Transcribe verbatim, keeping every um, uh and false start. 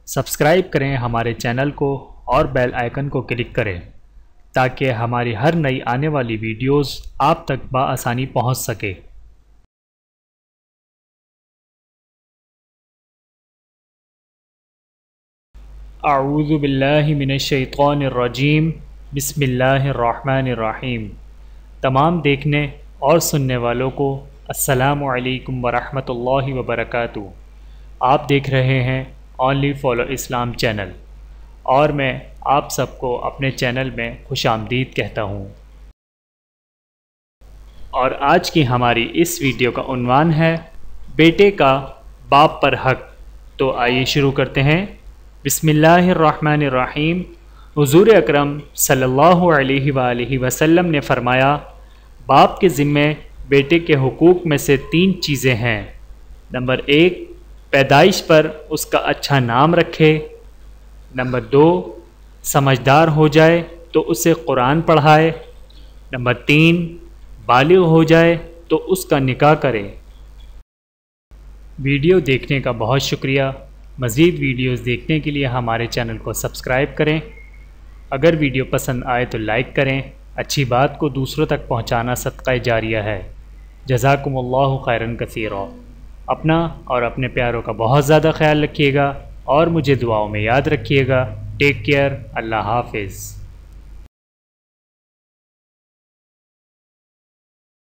Subscribe کریں ہمارے channel کو اور بیل آئیکن کو کلک کریں تاکہ ہماری ہر نئی آنے والی ویڈیوز آپ تک بآسانی پہنچ سکے۔ اعوذ باللہ من الشیطان الرجیم، بسم اللہ الرحمن الرحیم۔ تمام دیکھنے اور سننے والوں کو السلام علیکم ورحمۃ اللہ وبرکاتہ۔ آپ دیکھ رہے ہیں اونلی فالو اسلام چینل، اور میں آپ سب کو اپنے چینل میں خوش آمدید کہتا ہوں۔ اور آج کی ہماری اس ویڈیو کا عنوان ہے بیٹے کا باپ پر حق۔ تو آئیے شروع کرتے ہیں۔ بسم اللہ الرحمن الرحیم۔ حضور اکرم صلی اللہ علیہ وآلہ وسلم نے فرمایا، باپ کے ذمے بیٹے کے حقوق میں سے تین چیزیں ہیں۔ نمبر ایک، پیدائش پر اس کا اچھا نام رکھے۔ نمبر دو، سمجھدار ہو جائے تو اسے قرآن پڑھائے۔ نمبر تین، بالغ ہو جائے تو اس کا نکاح کرے۔ ویڈیو دیکھنے کا بہت شکریہ۔ مزید ویڈیوز دیکھنے کے لیے ہمارے چینل کو سبسکرائب کریں۔ اگر ویڈیو پسند آئے تو لائک کریں۔ اچھی بات کو دوسروں تک پہنچانا صدقہ جاریہ ہے۔ جزاکم اللہ خیرا کثیرا۔ اپنا اور اپنے پیاروں کا بہت زیادہ خیال رکھیے گا اور مجھے دعاؤں میں یاد رکھیے گا۔ Take care. اللہ حافظ۔